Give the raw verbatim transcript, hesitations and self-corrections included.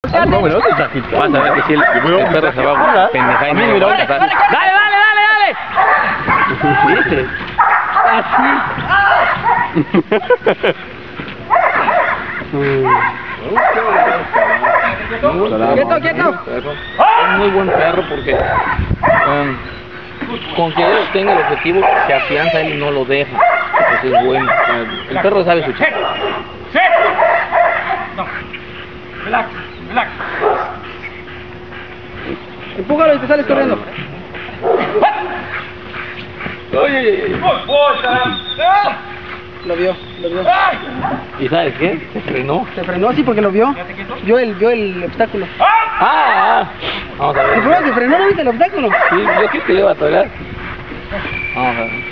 No, bueno, vas a ver que si el, el perro se va a pendejar y no lo va a pasar. ¡Dale, dale, dale, dale! ¿Viste? Así. Quieto, quieto. Es muy buen perro porque um, con que él tenga el objetivo se afianza él y no lo deja. Entonces es bueno. El perro sabe su chico. ¡Sí! No. Relax, relax. Empújalo y te sales corriendo. Oye, oye, oye. Lo vio, lo vio. ¿Y sabes qué? Se frenó. Se frenó así porque lo vio. Vio el, vio el obstáculo. Ah, ah. Vamos a ver. Se frenó, se frenó, ¿no viste el obstáculo? Sí, yo creo que le va a tocar. Vamos a ver.